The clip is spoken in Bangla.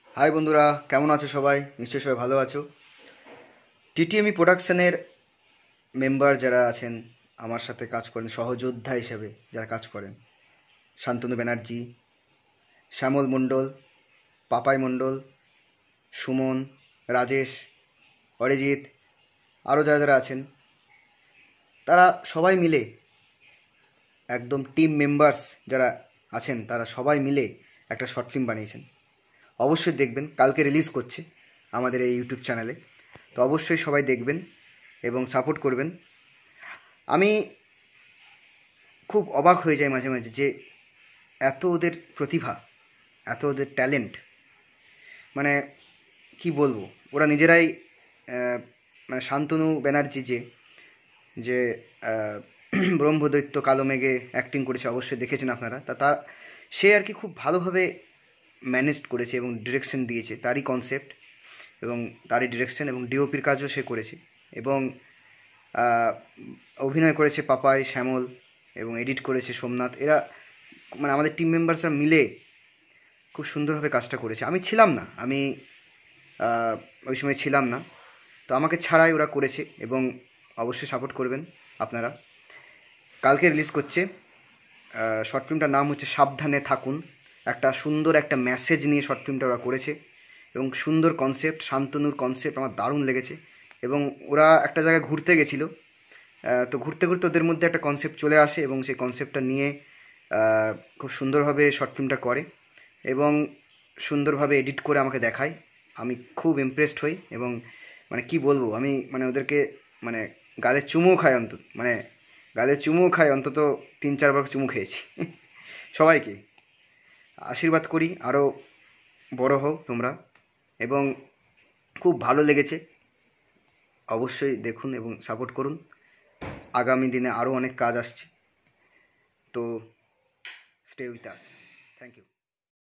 হাই বন্ধুরা, কেমন আছো সবাই? নিশ্চয়ই সবাই ভালো আছো। টিটিএমই প্রোডাকশনের মেম্বার যারা আছেন, আমার সাথে কাজ করেন সহযোদ্ধা হিসেবে যারা কাজ করেন, শান্তনু ব্যানার্জি, শ্যামল মণ্ডল, পাপাই মণ্ডল, সুমন, রাজেশ, অরিজিৎ, আরও যারা যারা আছেন, তারা সবাই মিলে একদম টিম মেম্বার্স যারা আছেন তারা সবাই মিলে একটা শর্ট ফিল্ম বানিয়েছেন। অবশ্যই দেখবেন, কালকে রিলিজ করছে আমাদের এই ইউটিউব চ্যানেলে। তো অবশ্যই সবাই দেখবেন এবং সাপোর্ট করবেন। আমি খুব অবাক হয়ে যাই মাঝে মাঝে যে এত ওদের প্রতিভা, এত ওদের ট্যালেন্ট, মানে কি বলবো, ওরা নিজেরাই মানে শান্তনু ব্যানার্জি যে যে ব্রহ্মদৈত্য কালো মেঘে অ্যাক্টিং করেছে, অবশ্যই দেখেছেন আপনারা। তার সে আর কি খুব ভালোভাবে ম্যানেজ করেছে এবং ডিরেকশন দিয়েছে, তারই কনসেপ্ট এবং তারই ডিরেকশন এবং ডিওপির কাজও সে করেছে। এবং অভিনয় করেছে পাপাই, শ্যামল এবং এডিট করেছে সোমনাথ। এরা মানে আমাদের টিম মেম্বার্সরা মিলে খুব সুন্দরভাবে কাজটা করেছে। আমি ছিলাম না, আমি ওই সময় ছিলাম না, তো আমাকে ছাড়াই ওরা করেছে এবং অবশ্যই সাপোর্ট করবেন আপনারা। কালকে রিলিজ করছে। শর্ট ফিল্মটার নাম হচ্ছে সাবধানে থাকুন। একটা সুন্দর একটা মেসেজ নিয়ে শর্ট ফিল্মটা ওরা করেছে এবং সুন্দর কনসেপ্ট, শান্তনুর কনসেপ্ট আমার দারুণ লেগেছে। এবং ওরা একটা জায়গায় ঘুরতে গেছিলো, তো ঘুরতে ঘুরতে ওদের মধ্যে একটা কনসেপ্ট চলে আসে এবং সেই কনসেপ্টটা নিয়ে খুব সুন্দরভাবে শর্ট ফিল্মটা করে এবং সুন্দরভাবে এডিট করে আমাকে দেখায়। আমি খুব ইমপ্রেসড হই এবং মানে কি বলবো, আমি মানে ওদেরকে মানে গালে চুমু খাই, গালে চুমু খাই, অন্তত 3-4 বার চুমু খেয়েছি। সবাইকে আশীর্বাদ করি আরও বড় হও তোমরা, এবং খুব ভালো লেগেছে। অবশ্যই দেখুন এবং সাপোর্ট করুন। আগামী দিনে আরও অনেক কাজ আসছে, তো stay with us. Thank you.